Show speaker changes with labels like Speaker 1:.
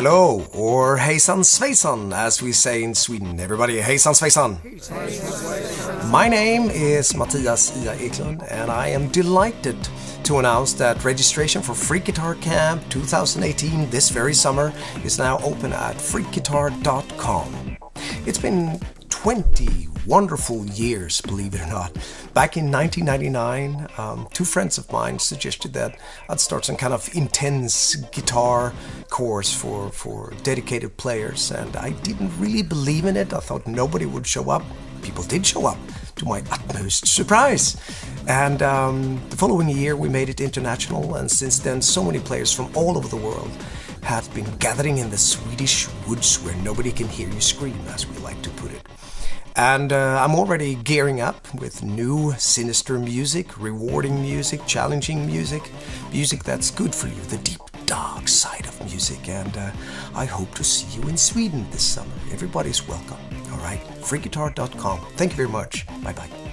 Speaker 1: Hello, or hejsan svejsan, as we say in Sweden. Everybody, hejsan svejsan. My name is Mattias Eklundh, and I am delighted to announce that registration for Freak Guitar Camp 2018 this very summer is now open at freakguitar.com. It's been 20 wonderful years, believe it or not. Back in 1999, two friends of mine suggested that I'd start some kind of intense guitar course for dedicated players, and I didn't really believe in it. I thought nobody would show up. People did show up, to my utmost surprise. And the following year we made it international, and since then so many players from all over the world have been gathering in the Swedish woods where nobody can hear you scream, as we like to put it. And I'm already gearing up with new sinister music, rewarding music, challenging music, music that's good for you, the deep dark side of music. And I hope to see you in Sweden this summer. Everybody's welcome. All right, freakguitar.com. Thank you very much. Bye-bye.